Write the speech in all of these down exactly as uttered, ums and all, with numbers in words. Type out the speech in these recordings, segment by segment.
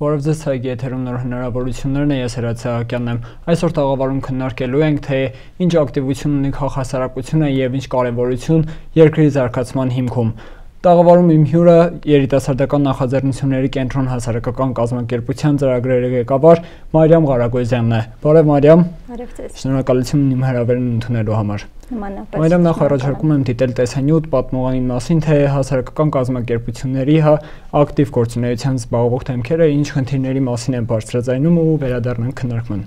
Բարև ձեզ, ցայգի եթերում նոր հնարավորություններն է, ես Հրաց Սահակյանն եմ։ Այսօր տաղավարում քննարկելու ենք, թե ինչ ակտիվություն ունի քաղաքասարակությունը եւ ինչ կարեւորություն երկրի զարգացման հիմքում։ Տաղավարում իմ հյուրը երիտասարդական նախաձեռնությունների կենտրոն հասարակական կազմակերպության ծրագրերի ղեկավար Մարիամ Ղարագոզյանն է։ Բարև Մարիամ։ Բարև ձեզ։ Շնորհակալություն իմ հրավերն ընդունելու համար։ Նմանապես։ Մարիամ, նախ առաջարկում եմ դիտել տեսանյութ պատմողանի մասին, թե հասարակական կազմակերպությունների հա ակտիվ գործունեության զբաղվող դեմքերը ինչ խնդիրների մասին են բարձրաձայնում ու վերադառնանք քննարկման։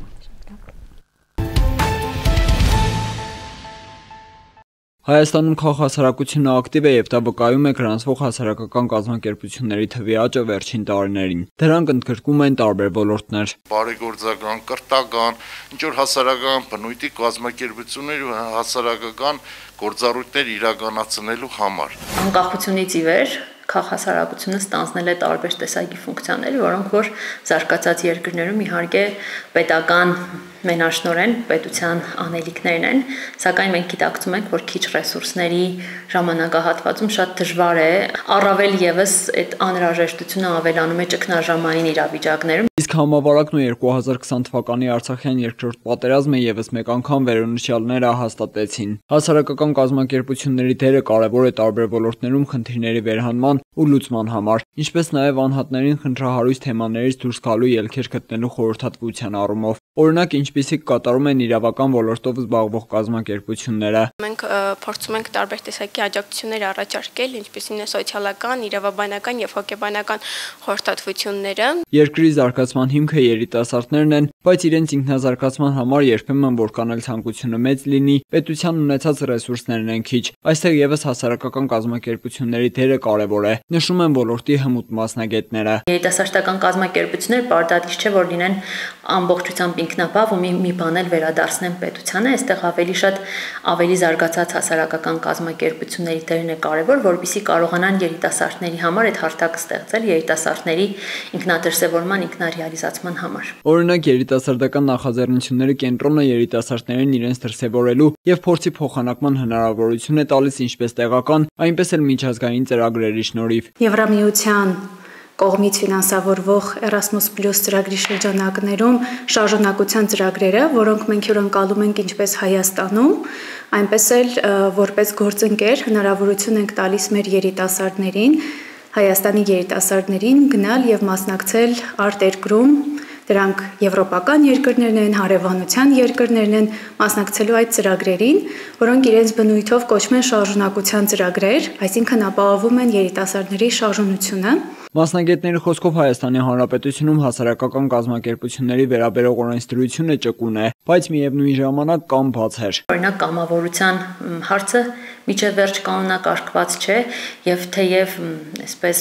Հայաստանում քաղաքասարակությունը ակտիվ է եւ դա վկայում է գրանցվող հասարակական կազմակերպությունների թվի աճը վերջին տարիներին։ Դրանք ընդգրկում են տարբեր ոլորտներ։ Բարեգործական, կրթական, ինչ որ հասարակական բնույթի կազմակերպություններ ու հասարակական գործառույթներ իրականացնելու համար։ Անկախությունից ի վեր քաղաքասարակությունը ստանձնել է տարբեր տեսակի ֆունկցիաներ, որոնք որ զարգացած երկրներում իհարկե պետական մենաշնորհեն պետության անելիքներն են, սակայն մենք գիտակցում ենք, որ քիչ ռեսուրսների ժամանակահատվածում շատ դժվար է, առավել եւս այդ անհրաժեշտությունը ավելանում է ճգնաժամային իրավիճակներում։ Իսկ համավարակն ու երկու հազար քսան թվականի Արցախյան երկրորդ պատերազմը եւս մեկ անգամ վերոնշյալները հաստատեցին։ Հասարակական կազմակերպությունների դերը կարևոր է տարբեր ոլորտներում խնդիրների վերհանման ու լուծման համար, ինչպես նաեւ անհատներին խնդրահարույց թեմաներից դուրս գալու ելքեր գտնելու խորհրդատվության առումով։ Օրինակ, ինչպիսիք կատարում են իրավական ոլորտով զբաղվող կազմակերպությունները։ Մենք փորձում ենք տարբեր տեսակի աջակցություններ առաջարկել, ինչպիսին է սոցիալական, իրավաբանական եւ հոգեբանական խորհրդատվությունները։ Երկրի զարգացման հիմքը երիտասարդներն են, բայց իրենց ինքնազարգացման համար երբեմն որքան էլ ցանկությունը մեծ լինի, պետության ունեցած ռեսուրսներն են քիչ։ Այստեղ եւս հասարակական կազմակերպությունների դերը կարևոր է, նշում են ոլորտի հմուտ մասնագետները։ Երիտասարդական կազմակերպությունները պարտադիր չէ, որ լինեն ամբողջությամբ ինքնաբավ ու մի, մի բան էլ վերադարձնեն պետությանը, այստեղ ավելի շատ ավելի զարգացած հասարակական կազմակերպությունների դերն է կարևոր, որպեսզի կարողանան երիտասարդների համար այդ հարթակը ստեղծել երիտասարդների ինքնադրսևորման, ինքնարեալիզացման համար։ Օրինակ, երիտասարդական նախաձեռնությունների կենտրոնը երիտասարդներին իրենց դրսևորելու եւ փորձի փոխանակման հնարավորություն է տալիս ինչպես տեղական, այնպես էլ միջազգային ծրագրերի շնորհիվ։ Եվրամիության կողմից ֆինանսավորվող Erasmus Plus ծրագրի շրջանակներում շարժունակության ծրագրերը, որոնք մենք հյուրընկալում ենք ինչպես Հայաստանում, այնպես էլ որպես գործընկեր հնարավորություն ենք տալիս մեր երիտասարդներին, Հայաստանի երիտասարդներին գնալ եւ մասնակցել արտերկրում, դրանք եվրոպական երկրներն են, հարևանության երկրներն են, մասնակցելու այդ ծրագրերին, որոնք իրենց բնույթով կոչվում են շարժունակության ծրագրեր, այսինքն ապահովում են երիտասարդների շարժունությունը։ Մասնագետների խոսքով Հայաստանի Հանրապետությունում հասարակական կազմակերպությունների վերաբերող օրենսդրությունը ճկուն է, բայց միևնույն ժամանակ կան բացեր։ Օրինակ կամավորության հարցը միջև վերջ կանոնակարգված չէ եւ թեև այսպես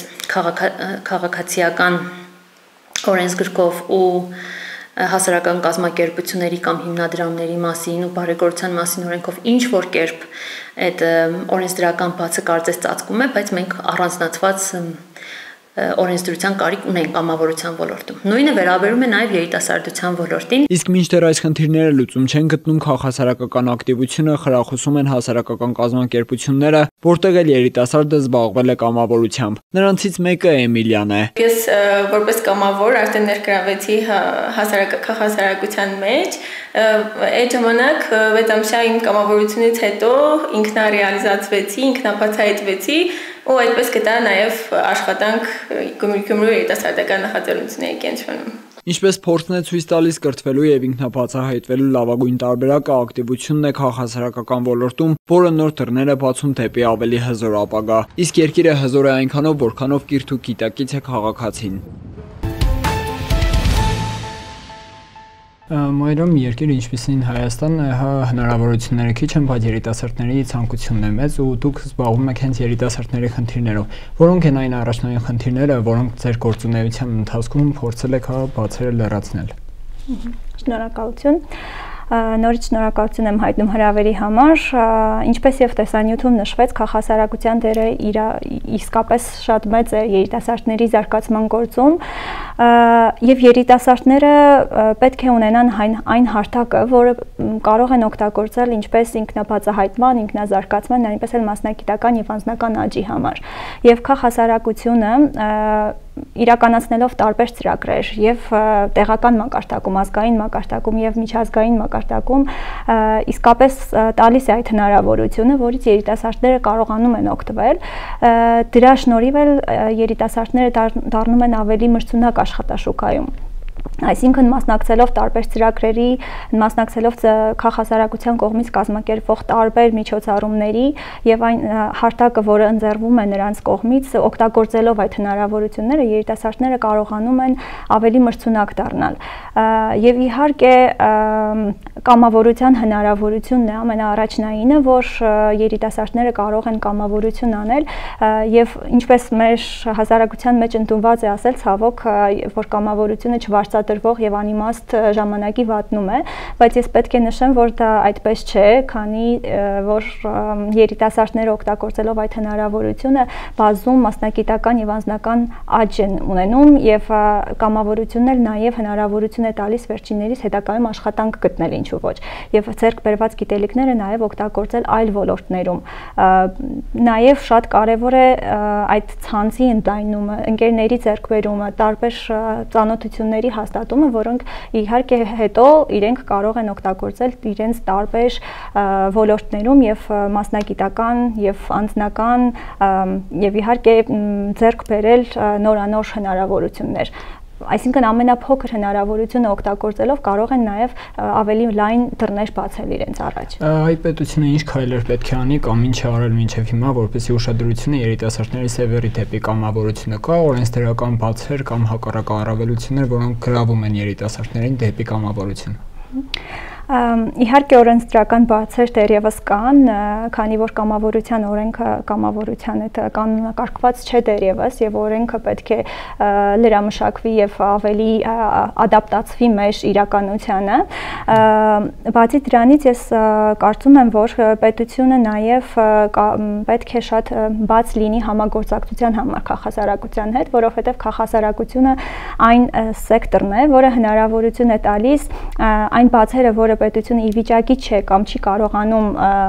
քաղաքացիական օրենսգրքով ու հասարակական կազմակերպությունների կամ հիմնադրամների մասին ու բարեգործության մասին օրենքով ինչ որ կերպ այդ օրենսդրական բացը կարծես ծածկում է, բայց մենք առանձնացված օրենսդրության կարիք ունեն կամավորության ոլորտում։ Նույնը վերաբերում է նաև երիտասարդության ոլորտին։ Իսկ մինչդեռ այս խնդիրները լուծում չեն գտնում քաղաքասարակական ակտիվությունը, խրախուսում են հասարակական կազմակերպությունները, որտեղ էլ երիտասարդը զբաղվել է կամավորությամբ։ Նրանցից մեկը Էմիլիան է։ Ես որպես կամավոր արդեն ներգրավեցի հասարակական հասարակության մեջ, այդ ժամանակ վեց ամսյա իմ կամավորությունից հետո ինքնարեալիզացվեցի, ինքնաբացահայտվեցի ու այդպես գտա նաև աշխատանք Գյումրու երիտասարդական նախաձեռնությունների կենտրոնում։ Ինչպես փորձն է ցույց տալիս, կրթվելու եւ ինքնաբացահայտվելու լավագույն տարբերակը ակտիվությունն է քաղաքասարակական ոլորտում, որը նոր դռներ է բացում դեպի ավելի հզոր ապագա։ Իսկ երկիրը հզոր է այնքանով, որքանով կիրթ ու գիտակից է քաղաքացին։ Մայրամ, երկիրը ինչպիսին Հայաստան, հա հնարավորությունները քիչ են, բայց երիտասարդների ցանկությունն է մեծ ու դուք զբաղվում եք հենց երիտասարդների խնդիրներով։ Որոնք են այն առաջնային խնդիրները, որոնք ձեր գործունեության ընթացքում փորձել եք հա բացերը լրացնել։ Շնորհակալություն։ Նորից շնորհակալություն եմ հայտնում հրավերի համար, ինչպես եւ տեսանյութում նշվեց, քաղաքասարակության դերը իսկապես շատ մեծ է երիտասարդների զարգացման գործում եւ երիտասարդները պետք է ունենան այն հարթակը, որը կարող են օգտագործել ինչպես ինքնաբացահայտման, ինքնազարգացման, այնպես էլ մասնագիտական եւ անձնական աճի համար։ Եվ քաղաքասարակությունը իրականացնելով տարբեր ծրագրեր եւ տեղական մակարդակում, ազգային մակարդակում եւ միջազգային մակարդակում իսկապես տալիս է այդ հնարավորությունը, որից երիտասարդները կարողանում են օգտվել։ Դրա շնորհիվ էլ երիտասարդները դառնում են ավելի մրցունակ աշխատաշուկայում։ Այսինքն մասնակցելով տարբեր ծրագրերի, մասնակցելով քաղաքասարակության կողմից կազմակերպվող տարբեր միջոցառումների եւ այն հարթակը, որը ընձեռվում է նրանց կողմից, օգտագործելով այդ հնարավորությունները, երիտասարդները կարողանում են ավելի մրցունակ դառնալ։ Եվ իհարկե կամավորության հնարավորությունն է ամենաառաջնայինը, որ երիտասարդները կարող են կամավորություն անել եւ ինչպես մեր հասարակության մեջ ընդունված է ասել, ցավոք, որ կամավորությունը չվարձատրվող եւ անիմաստ ժամանակի վատնում է, բայց ես պետք է նշեմ, որ դա այդպես չէ, քանի որ երիտասարդները օգտագործելով այդ հնարավորությունը բազում մասնագիտական եւ անձնական աճ են ունենում եւ կամավորությունն էլ նաեւ հնարավորություն է տալիս վերջիններիս հետագայում աշխատանք գտնել ինչու ոչ եւ ձեռք բերված գիտելիքները նաեւ օգտագործել այլ ոլորտներում։ Նաեւ շատ կարեւոր է այդ ցանցի ընդլայնումը, ընկերների ձեռքբերումը, տարբեր ծանոթությունների հաստատումը, որոնք իհարկե հետո իրենք կարող են օգտագործել իրենց տարբեր ոլորտներում եւ մասնագիտական եւ անձնական եւ իհարկե ձեռք բերել նորանոր հնարավորություններ։ Այսինքն ամենափոքր հնարավորությունը օգտագործելով կարող են նաև ավելի լայն դռներ բացել իրենց առաջ։ Այ պետությունը ինչ քայլեր պետք է անի կամ ինչ է արել մինչև հիմա, որպեսզի ուշադրությունը երիտասարդների սևերի դեպի կամավորությունը կա, օրենսդրական բացեր կամ հակառակ առավելություններ, որոնք գրավում են երիտասարդներին դեպի կամավորություն։ Իհարկե օրենսդրական բացեր դեռևս կան, քանի որ կամավորության օրենքը կամավորության հետ կանոնակարգված չէ դեռևս եւ օրենքը պետք է լրամշակվի եւ ավելի ադապտացվի մեր իրականությանը։ Բացի դրանից ես կարծում եմ, որ պետությունը նաեւ պետք է շատ բաց լինի համագործակցության համար քաղաքասարակության հետ, որովհետեւ քաղաքասարակությունը այն սեկտորն է, որը հնարավորություն է տալիս այն բացերը, որը պետությունը ի վիճակի չէ կամ չի կարողանում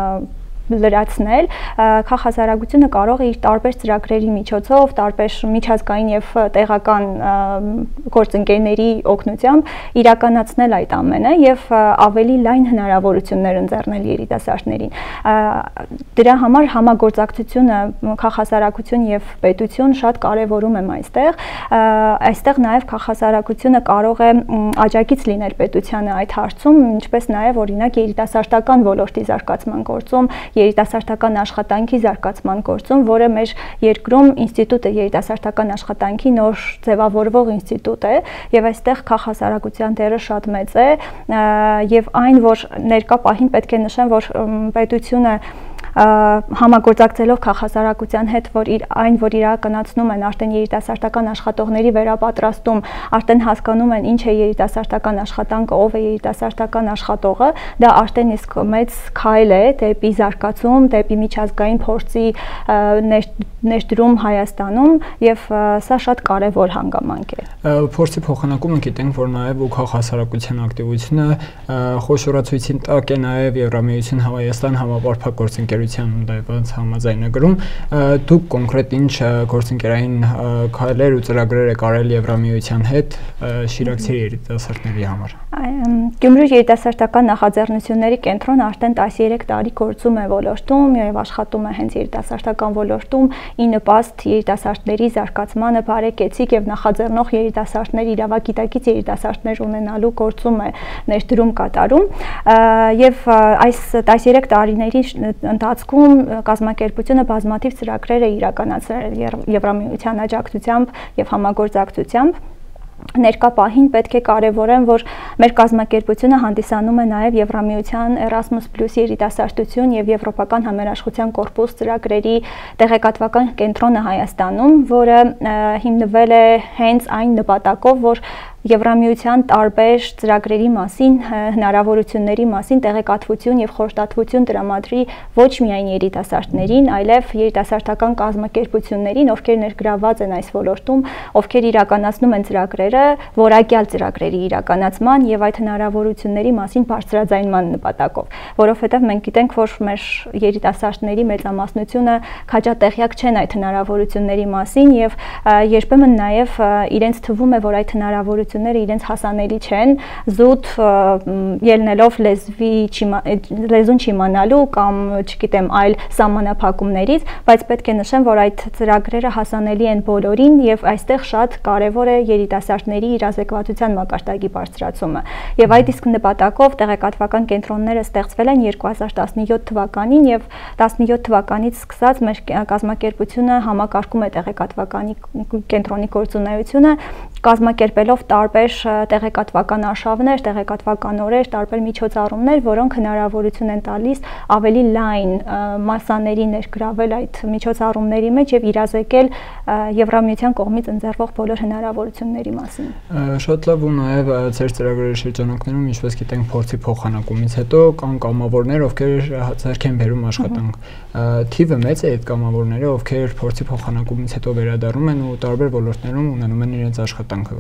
լրացնել, քաղաքասարակությունը կարող է իր տարբեր ծրագրերի միջոցով, տարբեր միջազգային եւ տեղական գործընկերների օգնությամբ իրականացնել այդ ամենը եւ ավելի լայն հնարավորություններ ընձեռնել երիտասարդներին։ Դրա համար համագործակցությունը քաղաքասարակություն եւ պետություն շատ կարեւորում եմ այստեղ։ Այստեղ նաեւ քաղաքասարակությունը կարող է աջակից լինել պետությանը այդ հարցում, ինչպես նաեւ օրինակ երիտասարդական ոլորտի զարգացման գործում, երիտասարդական աշխատանքի զարգացման գործում, որը մեր երկրում ինստիտուտը երիտասարդական աշխատանքի նոր ձևավորվող ինստիտուտ է եւ այստեղ քաղաքասարակության դերը շատ մեծ է եւ այն, որ ներկա պահին պետք է նշեմ, որ պետությունը համագործակցելով քաղաքասարակության հետ, որ իր այն, որ իրականացնում են արդեն երիտասարդական աշխատողների վերապատրաստում, արդեն հասկանում են ինչ է երիտասարդական աշխատանքը, ով է երիտասարդական աշխատողը, դա արդեն իսկ մեծ քայլ է դեպի զարգացում, դեպի միջազգային փորձի ներդրում Հայաստանում եւ սա շատ կարեւոր հանգամանք է։ Փորձի փոխանակումը գիտենք, որ նաեւ ու քաղաքասարակության ակտիվությունը խոշորացույցին տակ է նաեւ Եվրամիություն Հայաստան համապարփակ գործընկերության ընդայված համաձայնագրում։ Դուք կոնկրետ ինչ գործընկերային քայլեր ու ծրագրեր եք արել Եվրամիության հետ շիրակցի երիտասարդների համար։ Գյումրու երիտասարդական նախաձեռնությունների կենտրոնը արդեն տասներեք տարի գործում է ոլորտում եւ աշխատում է հենց երիտասարդական ոլորտում ի նպաստ երիտասարդների զարգացմանը, բարեկեցիկ եւ նախաձեռնող երիտասարդներ, իրավագիտակից երիտասարդներ ունենալու գործում է ներդրում կատարում եւ այս տասներեք տարիների ընթացքում կազմակերպությունը բազմաթիվ ծրագրեր է իրականացրել Եվրամիության աջակցությամբ եւ համագործակցությամբ։ Ներկա պահին պետք է կարևորեմ, որ մեր կազմակերպությունը հանդիսանում է նաև Եվրամիության Erasmus Plus երիտասարդություն եւ Եվրոպական համերաշխության կորպուս ծրագրերի տեղեկատվական կենտրոնը Հայաստանում, որը հիմնվել է հենց այն նպատակով, որ Եվրամիության տարբեր ծրագրերի մասին, հնարավորությունների մասին տեղեկատվություն եւ խորհրդատվություն տրամադրի ոչ միայն երիտասարդներին, այլև երիտասարդական կազմակերպություններին, ովքեր ներգրավված են այս ոլորտում, ովքեր իրականացնում են ծրագրերը, որակյալ ծրագրերի իրականացման եւ այդ հնարավորությունների մասին բարձրաձայնման նպատակով, որովհետեւ մենք գիտենք, որ մեր երիտասարդների մեծամասնությունը քաջատեղյակ չեն այդ հնարավորությունների մասին եւ երբեմն նաեւ իրենց թվում է, որ այդ հնարավորությունները իրենց հասանելի չեն, զուտ ելնելով լեզվի լեզուն չիմանալու կամ չգիտեմ այլ սահմանափակումներից, բայց պետք է նշեմ, որ այդ ծրագրերը հասանելի են բոլորին եւ այստեղ շատ կարեւոր է երիտասարդների իրազեկվածության մակարդակի բարձրացումը։ Եվ այդ իսկ նպատակով տեղեկատվական կենտրոնները ստեղծվել են երկու հազար տասնյոթ թվականին եւ տասնյոթ թվականից սկսած մեր կազմակերպությունը համակարգում է տեղեկատվականի կենտրոնի գործունեությունը, կազմակերպելով տարբեր տեղեկատվական արշավներ, տեղեկատվական օրեր, տարբեր միջոցառումներ, որոնք հնարավորություն են տալիս ավելի լայն մասաների ներգրավել այդ միջոցառումների մեջ եւ իրազեկել Եվրամիության կողմից ընձեռվող բոլոր հնարավորությունների մասին։ Շատ լավ, ու նաեւ ծեր ծրագրերի շրջանակներում, ինչպես գիտենք, փորձի փոխանակումից հետո կան կամավորներ, ովքեր ձեռք են բերում աշխատանք։ Թիվը մեծ է այդ կամավորները, ովքեր փորձի փոխանակումից հետո վերադառնում են ու տարբեր ոլորտներում ունենում են իրենց աշխատանքը։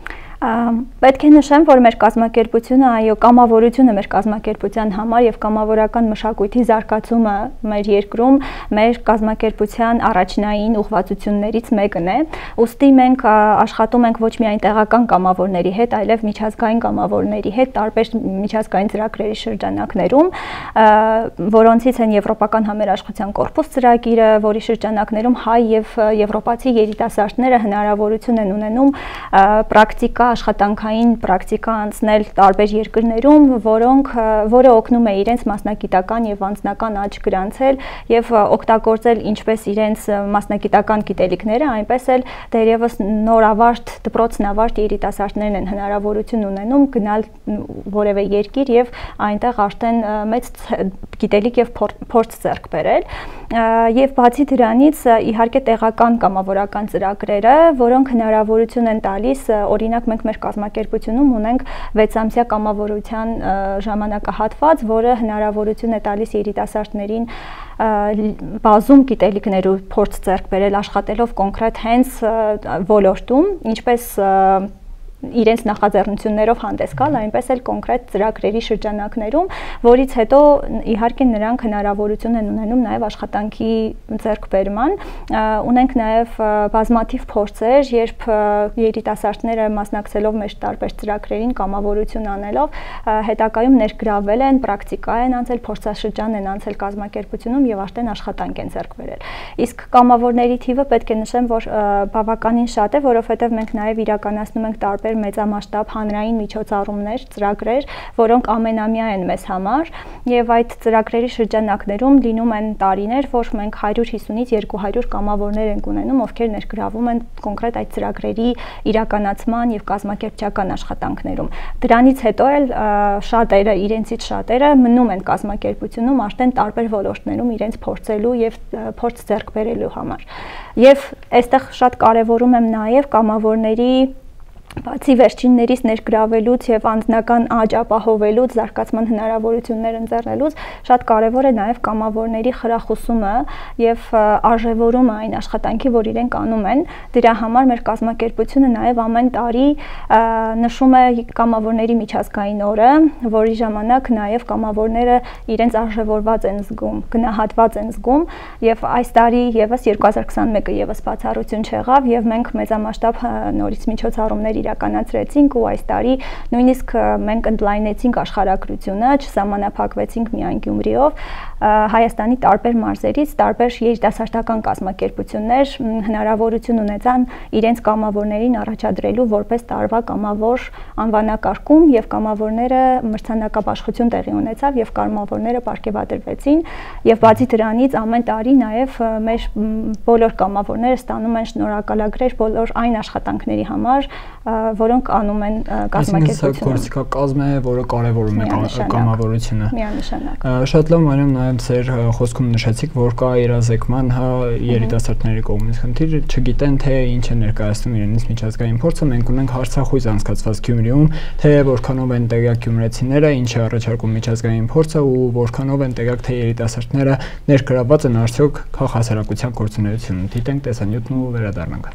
Պետք է նշեմ, որ մեր կազմակերպությունը, այո, կամավորությունը մեր կազմակերպության համար եւ կամավորական մշակույթի զարգացումը մեր երկրում մեր կազմակերպության առաջնային ուղղվածություններից մեկն է։ Ուստի մենք աշխատում ենք ոչ միայն տեղական կամավորների հետ, այլև միջազգային կամավորների հետ տարբեր միջազգային ծրագրերի շրջանակներում, որոնցից են Եվրոպական համերաշխության կորպուս ծրագիրը, որի շրջանակներում հայ եւ եվրոպացի երիտասարդները հնարավորություն են ունենում պրակտիկա աշխատանքային պրակտիկա անցնել տարբեր երկրներում, որոնք որը օգնում է իրենց մասնագիտական եւ անձնական աճ գրանցել եւ օգտագործել ինչպես իրենց մասնագիտական գիտելիքները, այնպես էլ դերևս նորավարտ դպրոցնավարտ երիտասարդներն են հնարավորություն ունենում գնալ որևէ երկիր եւ այնտեղ արդեն մեծ գիտելիք եւ փորձ ձեռք բերել։ Եվ բացի դրանից իհարկե տեղական կամավորական ծրագրերը, որոնք հնարավորություն են տալիս, օրինակ մենք մեր կազմակերպությունում ունենք վեցամսյա կամավորության ժամանակահատված, որը հնարավորություն է տալիս երիտասարդներին բազում գիտելիքներ ու փորձ ձեռք բերել աշխատելով կոնկրետ հենց ոլորտում, ինչպես իրենց նախաձեռնություններով հանդես գալ, այնպես էլ կոնկրետ ծրագրերի շրջանակներում, որից հետո իհարկե նրանք հնարավորություն են ունենում նաև աշխատանքի ձեռքբերման, ունենք նաև բազմաթիվ փորձեր, երբ երիտասարդները մասնակցելով մեր տարբեր ծրագրերին կամավորություն անելով հետագայում ներգրավել են, պրակտիկա են անցել, փորձաշրջան են անցել կազմակերպությունում եւ արդեն աշխատանք են ձեռք բերել։ Իսկ կամավորների թիվը պետք է նշեմ, որ բավականին շատ է, որովհետեւ մենք նաև իրականացնում ենք տարբեր մեծամասշտաբ հանրային միջոցառումներ, ծրագրեր, որոնք ամենամյա են մեզ համար եւ այդ ծրագրերի շրջանակներում լինում են տարիներ, որ մենք հարյուր հիսունից երկու հարյուր կամավորներ ենք ունենում, ովքեր ներգրավում են կոնկրետ այդ ծրագրերի իրականացման եւ կազմակերպչական աշխատանքներում։ Դրանից հետո էլ շատերը, իրենցից շատերը մնում են կազմակերպությունում արդեն տարբեր ոլորտներում իրենց փորձելու եւ փորձ ձեռք բերելու համար։ Եվ այստեղ շատ կարեւորում եմ նաեւ կամավորների բացի վերջիններից ներգրավելուց եւ անձնական աճ ապահովելուց, զարգացման հնարավորություններ ընձեռնելուց, շատ կարեւոր է նաեւ կամավորների խրախուսումը եւ արժեվորումը այն աշխատանքի, որ իրենք անում են։ Դրա համար մեր կազմակերպությունը նաեւ ամեն տարի նշում է կամավորների միջազգային օրը, որի ժամանակ նաեւ կամավորները իրենց արժեվորված են զգում, գնահատված են զգում եւ այս տարի եւս երկու հազար քսաներկու եւս բացառություն չեղավ եւ մենք մեծամասշտաբ նորից միջոցառումներ իրականացրեցինք ու այս տարի նույնիսկ մենք ընդլայնեցինք աշխարհագրությունը, չսահմանափակվեցինք միայն Գյումրիով, Հայաստանի տարբեր մարզերից տարբեր երիտասարդական կազմակերպություններ հնարավորություն ունեցան իրենց կամավորներին առաջադրելու որպես տարվա կամավոր անվանակարգում եւ կամավորները մրցանակաբաշխություն տեղի ունեցավ եւ կամավորները պարգևատրվեցին եւ բացի դրանից ամեն տարի նաեւ մեր բոլոր կամավորները ստանում են շնորհակալագրեր բոլոր այն աշխատանքների համար, որոնք անում են կազմակերպությունը։ Գործիքակազմ է, որը կարևորում է կամավորությունը։ Միանշանակ։ Շատ լավ, Մարիամ, նաև ձեր խոսքում նշեցիք, որ կա երազեկման երիտասարդների կողմից խնդիր, չգիտեն թե ինչ է ներկայացնում իրենից միջազգային փորձը, մենք ունենք հարցախույզ անցկացված Գյումրիում, թե որքանով են տեղյակ գյումրեցիները, ինչ է առաջարկում միջազգային փորձը ու որքանով են տեղյակ թե երիտասարդները ներգրավված են արդյոք քաղաքասարակության գործունեությունում։ Դիտենք տեսանյութն ու վերադառնանք։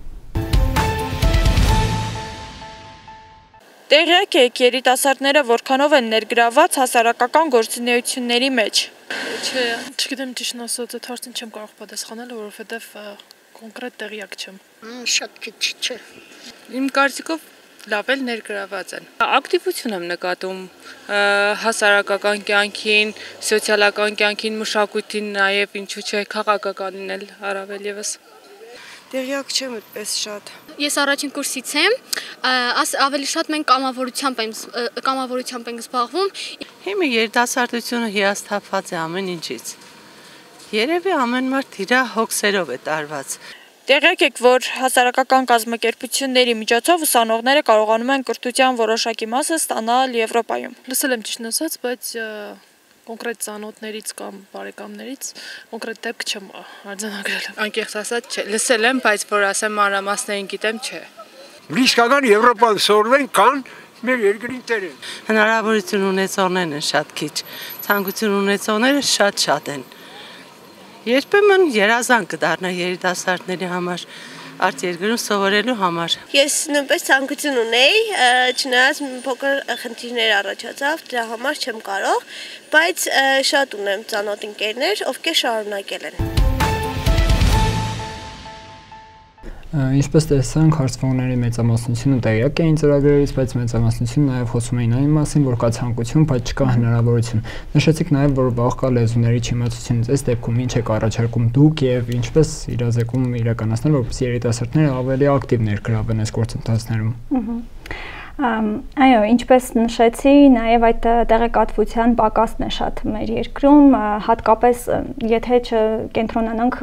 Տեղյակ եք երիտասարդները որքանով են ներգրավված հասարակական գործունեությունների մեջ։ Չէ, չգիտեմ ճիշտն ասած, այդ հարցին չեմ կարող պատասխանել, որովհետև կոնկրետ տեղյակ չեմ։ Շատ քիչ չէ։ Իմ կարծիքով լավ էլ ներգրաված են։ Ակտիվություն եմ նկատում հասարակական կյանքին, սոցիալական կյանքին, մշակույթին, նաև ինչու՞ չէ քաղաքականին էլ առավել եւս։ Տեղյակ չեմ այդպես շատ։ Ես առաջին կուրսից եմ, ավելի շատ մենք կամավորությամբ ենք կամավորությամբ ենք զբաղվում։ Հիմա երիտասարդությունը հիասթափված է ամեն ինչից։ Երևի ամեն մարդ իր հոգսերով է տարված։ Տեղյակ եք, որ հասարակական կազմակերպությունների միջոցով ուսանողները կարողանում են կրթության որոշակի մասը ստանալ Եվրոպայում։ Լսել եմ ճիշտն ասած, բայց կոնկրետ ծանոթներից կամ բարեկամներից կոնկրետ դեպք չեմ արձանագրել։ Անկեղծ ասած, չէ, լսել եմ, բայց որ ասեմ մանրամասներին գիտեմ, չէ։ Իսկական Եվրոպան սորվեն կան մեր երկրին տերեն։ Հնարավորություն ունեցողներն են շատ քիչ, ցանկություն ունեցողները շատ-շատ են։ Երբեմն երազանք կդառնա երիտասարդների համար արտերկրում սովորելու համար։ Ես նույնպես ցանկություն ունեի, չնայած փոքր խնդիրներ առաջացավ, դրա համար չեմ կարող, բայց շատ ունեմ ծանոթ ընկերներ, ովքեր շարունակել են։ Ինչպես տեսանք, հարցվողների մեծամասնությունը տեղյակ էին ծրագրերից, բայց մեծամասնությունը նաև խոսում էին այն մասին, որ կա ցանկություն, բայց չկա հնարավորություն։ Նշեցիք նաև, որ վաղ կա լեզուների չիմացությունից, այս դեպքում ինչ եք առաջարկում դուք եւ ինչպես իրազեկում իրականացնել, որպեսզի երիտասարդները ավելի ակտիվ ներգրավվեն այս գործընթացներում։ Այո, ինչպես նշեցի, նաև այդ տեղեկատվության պակասն է շատ մեր երկրում, հատկապես եթե չկենտրոնանանք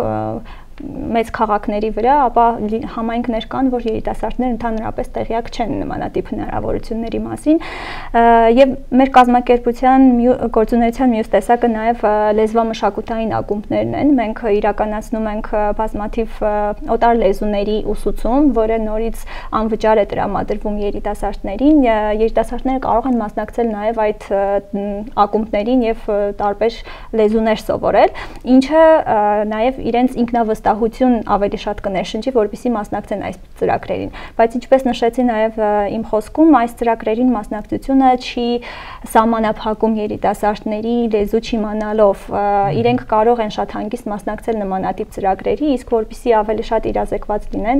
մեծ քաղաքների վրա, ապա համայնքներ կան, որ երիտասարդները ընդհանրապես տեղյակ չեն նմանատիպ հնարավորությունների մասին, եւ մեր կազմակերպության գործունեության մյուս տեսակը նաև լեզվամշակութային ակումբներն են։ Մենք իրականացնում ենք բազմաթիվ օտար լեզուների ուսուցում, որը նորից անվճար է տրամադրվում երիտասարդներին։ Երիտասարդները կարող են մասնակցել նաև այդ ակումբներին եւ տարբեր լեզուներ սովորել, ինչը նաև իրենց ինքնավստահ հություն ավելի շատ կներշնչի, որպեսզի մասնակցեն այս ծրագրերին, բայց ինչպես նշեցի նաև իմ խոսքում, այս ծրագրերին մասնակցությունը չի սահմանափակում երիտասարդների լեզու չիմանալով, իրենք կարող են շատ հանգիստ մասնակցել նմանատիպ ծրագրերի, իսկ որպեսզի ավելի շատ իրազեկված լինեն,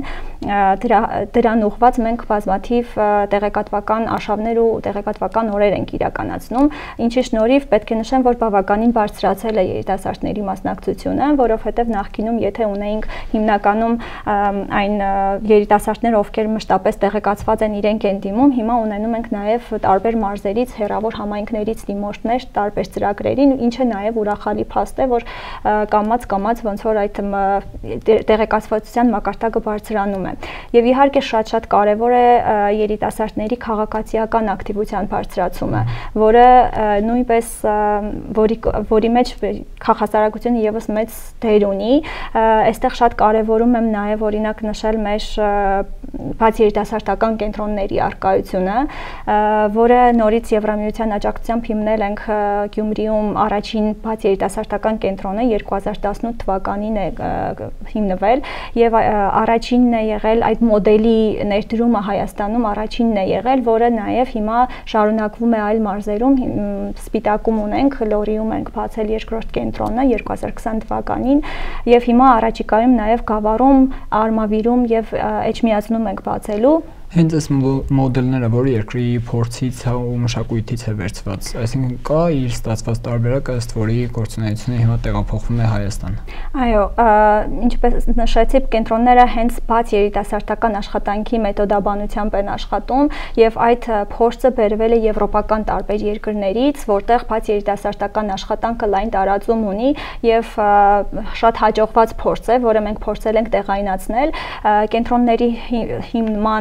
դրան ուղղված մենք բազմաթիվ տեղեկատվական արշավներ ու տեղեկատվական օրեր ենք իրականացնում, ինչի շնորհիվ պետք է նշեմ, որ բավականին բարձրացել է երիտասարդների մասնակցությունը, որովհետև նախկինում եթե ունեինք հիմնականում այն երիտասարդները, ովքեր մշտապես տեղեկացված են իրենք են դիմում, հիմա ունենում ենք նաև տարբեր մարզերից, հեռավոր համայնքներից դիմորդներ տարբեր ծրագրերին, ինչը նաև ուրախալի փաստ է, որ կամաց-կամաց ոնց որ այդ տեղեկացվածության մակարդակը բարձրանում է։ Եվ իհարկե շատ-շատ կարևոր է երիտասարդների քաղաքացիական ակտիվության բարձրացումը, որը նույնպես որի որի մեջ քաղաքասարակությունը եւս մեծ դեր ունի։ Այստեղ շատ կարևորում եմ նաև օրինակ նշել մեր բաց երիտասարդական կենտրոնների առկայությունը, որը նորից Եվրամիության աջակցությամբ հիմնել ենք Գյումրիում առաջին բաց երիտասարդական կենտրոնը երկու հազար տասնութ թվականին է հիմնվել եւ առաջինն է եղել այդ մոդելի ներդրումը Հայաստանում առաջինն է եղել, որը նաև հիմա շարունակվում է այլ մարզերում, Սպիտակում ունենք, Լորիում ենք բացել երկրորդ կենտրոնը երկու հազար քսան թվականին եւ հիմա առաջիկայում նաև Գավառում, Արմավիրում եւ Էջմիածնում ենք բացելու։ Հենց այս մոդելները, որ երկրի փորձից ու մշակույթից է վերցված, այսինքն կա իր ստացված տարբերակը, ըստ որի գործունեությունը հիմա տեղափոխվում է Հայաստան։ Այո, ինչպես նշեցի, կենտրոնները հենց բաց երիտասարդական աշխատանքի մեթոդաբանությամբ են աշխատում եւ այդ փորձը բերվել է եվրոպական տարբեր երկրներից, որտեղ բաց երիտասարդական աշխատանքը լայն տարածում ունի եւ շատ հաջողված փորձ է, որը մենք փորձել ենք տեղայնացնել։ Կենտրոնների հիմնման այդ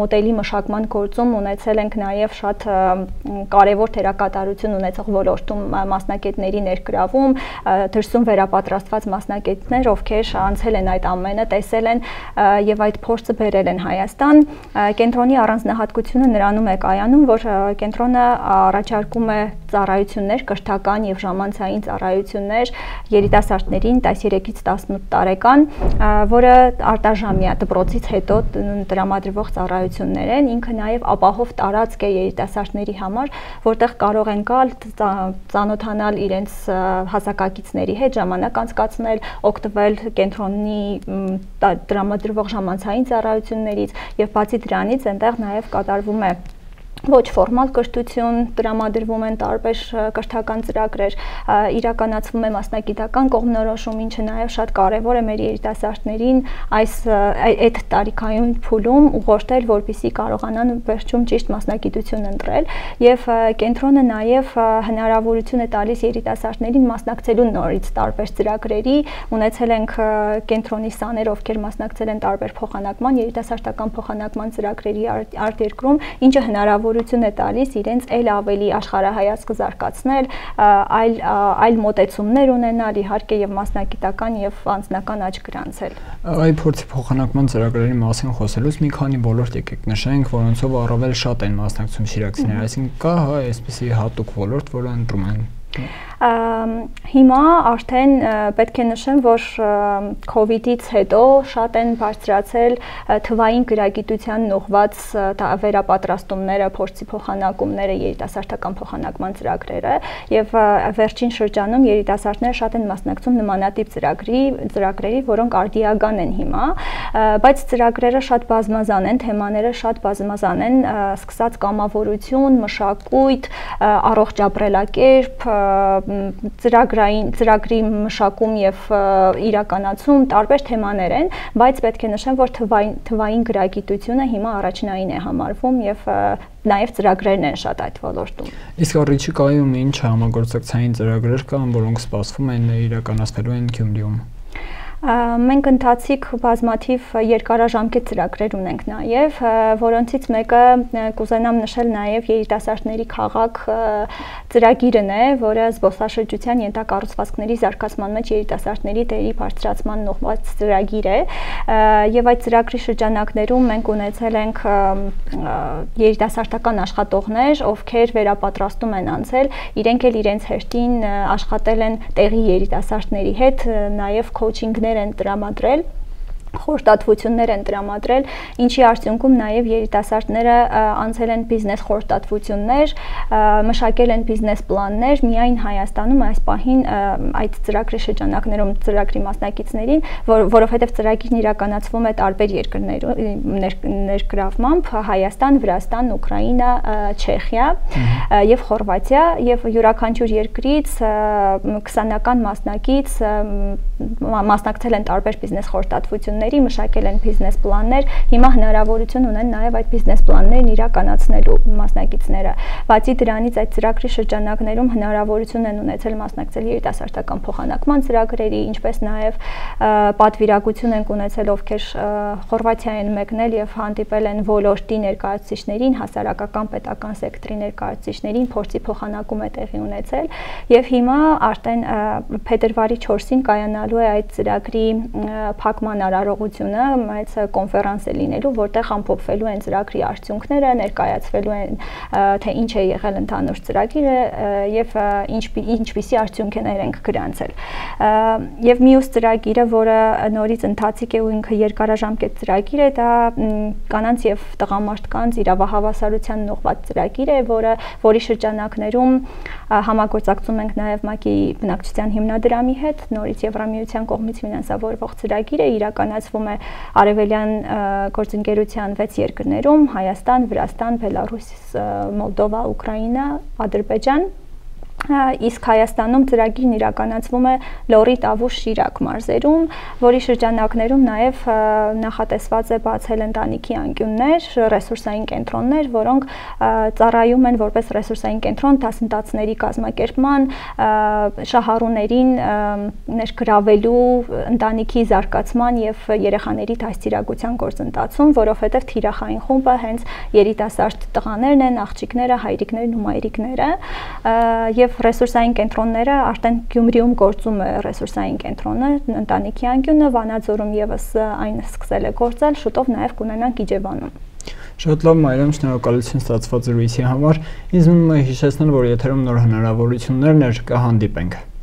մոդելի մշակման գործում ունեցել ենք նաև շատ կարևոր դերակատարություն ունեցող ոլորտում մասնակիցների ներգրավում, դրսում վերապատրաստված մասնակիցներ, ովքեր անցել են այդ ամենը, տեսել են եւ այդ փորձը բերել են Հայաստան։ Կենտրոնի առանձնահատկությունը նրանում է կայանում, որ կենտրոնը առաջարկում է ծառայություններ, կրթական եւ ժամանցային ծառայություններ երիտասարդներին տասներեքից տասնութ տարեկան, որը արտաժամյա դպրոցից հետո տրամադրվող ծառայություններ են, ինքը նաև ապահով տարածք է երիտասարդների համար, որտեղ կարող են գալ ծանոթանալ իրենց հասակակիցների հետ, ժամանակ անցկացնել, օգտվել կենտրոնի տրամադրվող ժամանցային ծառայություններից եւ բացի դրանից այնտեղ նաև կատարվում է ոչ ֆորմալ կրթություն, տրամադրվում են տարբեր կրթական ծրագրեր, իրականացվում է մասնագիտական կողմնորոշում, ինչը նաև շատ կարևոր է մեր երիտասարդներին այս այդ տարիքային փուլում ուղղորդել, որպեսզի կարողանան վերջում ճիշտ մասնագիտություն ընտրել եւ կենտրոնը նաև հնարավորություն է տալիս երիտասարդներին մասնակցելու նորից տարբեր ծրագրերի, ունեցել ենք կենտրոնի սաներ, ովքեր մասնակցել են տարբեր փոխանակման, երիտասարդական փոխանակման ծրագրերի արտերկրում, ինչը հնարավոր որություն է տալիս իրենց էլ ավելի աշխարհայացք զարգացնել, այլ այլ մոտեցումներ ունենալ, իհարկե եւ մասնագիտական եւ անձնական աճ գրանցել։ Այդ փորձի փոխանակման ծրագրերի մասին խոսելուց մի քանի ոլորտ եկեք նշենք, որոնցով առավել շատ են մասնակցում շիրակցիները, այսինքն կա հա այսպիսի հատուկ ոլորտ, որը ընտրում են։ Հիմա արդեն պետք է նշեմ, որ COVID-ից հետո շատ են բարձրացել թվային գրագիտության ուղղված վերապատրաստումները, փորձի փոխանակումները, երիտասարդական փոխանակման ծրագրերը եւ վերջին շրջանում երիտասարդները շատ են մասնակցում նմանատիպ ծրագրի, ծրագրերի, որոնք արդիական են հիմա, բայց ծրագրերը շատ բազմազան են, թեմաները շատ բազմազան են, սկսած կամավորություն, մշակույթ, առողջ ապրելակերպ, ծրագրային ծրագրի մշակում եւ իրականացում տարբեր թեմաներ են, բայց պետք է նշեմ, որ թվային թվային գրագիտությունը հիմա առաջնային է համարվում եւ նաեւ ծրագրերն են շատ այդ ոլորտում։ Իսկ առիթիկայում ինչ համագործակցային ծրագրեր կան, որոնք սպասվում են իրականացվելու են Գյումրիում։ Մենք ընթացիկ բազմաթիվ երկարաժամկետ ծրագրեր ունենք նաև, որոնցից մեկը կուզենամ նշել նաև երիտասարդների քաղաք ծրագիրն է, որը զբոսաշրջության ենթակառուցվածքների զարգացման մեջ երիտասարդների դերի բարձրացման ուղղված ծրագիր է, եւ այդ ծրագրի շրջանակներում մենք ունեցել ենք երիտասարդական աշխատողներ, ովքեր վերապատրաստում են անցել, իրենք էլ իրենց հերթին աշխատել են տեղի երիտասարդների հետ, նաև քոուչինգ են տրամադրել, խորհրդատվություններ են տրամադրել, ինչի արդյունքում նաև երիտասարդները անցել են բիզնես խորհրդատվություններ, մշակել են բիզնես պլաններ, միայն Հայաստանում այս պահին այդ ծրագրի շրջանակներում ծրագրի մասնակիցներին, որովհետև ծրագիրն իրականացվում է տարբեր երկրներում ներգրավմամբ, Հայաստան, Վրաստան, Ուկրաինա, Չեխիա եւ Խորվաթիա եւ յուրաքանչյուր երկրից քսանական մասնակից մասնակցել են տարբեր բիզնես խորհրդատվություններ, մշակել են բիզնես պլաններ, հիմա հնարավորություն ունեն նաև այդ բիզնես պլաններն իրականացնելու մասնակիցները։ Բացի դրանից այդ ծրագրի շրջանակներում հնարավորություն են ունեցել մասնակցել երիտասարդական փոխանակման ծրագրերի, ինչպես նաև պատվիրակություն են ունեցել, ովքեր Խորվաթիա են մեկնել եւ հանդիպել են ոլորտի ներկայացուցիչներին, հասարակական պետական սեկտորի ներկայացուցիչներին, փորձի փոխանակում է տեղի ունեցել եւ հիմա արդեն փետրվարի չորսին կայանալու է այդ ծրագրի փակման արարողությունը, մեծ կոնֆերանս է լինելու, որտեղ ամփոփվելու են ծրագրի արդյունքները, ներկայացվելու են թե ինչ է եղել ընդհանուր ծրագիրը եւ ինչպիսի արդյունքներ ենք գրանցել։ Եվ մյուս ծրագիրը, որը նորից ընթացիկ է ու ինքը երկարաժամկետ ծրագիր է, դա կանանց եւ տղամարդկանց իրավահավասարության ուղղված ծրագիր է, որը որի շրջանակներում համագործակցում ենք նաեւ ՄԱԿ-ի բնակչության հիմնադրամի հետ, նորից Եվրամիության կողմից ֆինանսավորվող ծրագիր է, իրականացվում է արևելյան գործընկերության վեց երկրներում՝ Հայաստան, Վրաստան, Բելարուս, Մոլդովա, Ուկրաինա, Ադրբեջան Իսկ Հայաստանում ծրագիրն իրականացվում է Լոռի, Տավուշ, Շիրակ մարզերում, որի շրջանակներում նաև նախատեսված է բացել ընտանիքի անկյուններ, ռեսուրսային կենտրոններ, որոնք ծառայում են որպես ռեսուրսային կենտրոն դասընթացների կազմակերպման, շահառուներին ներգրավելու, ընտանիքի զարգացման եւ երեխաների դաստիարակության գործընթացում, որովհետեւ թիրախային խումբը հենց երիտասարդ տղաներն են, աղջիկները, հայրիկներն ու մայրիկները, եւ ռեսուրսային կենտրոնները արդեն Գյումրիում գործում է ռեսուրսային կենտրոնը, ընտանիքի անկյունը, Վանաձորում եւս այն սկսել է գործել, շուտով նաեւ կունենանք Իջևանում։ Շատ լավ, Մարիամ, շնորհակալություն ստացված զրույցի համար։ Ինձ մնում է հիշեցնել, որ եթերում նոր հնարավորություններ ներկա հանդիպենք։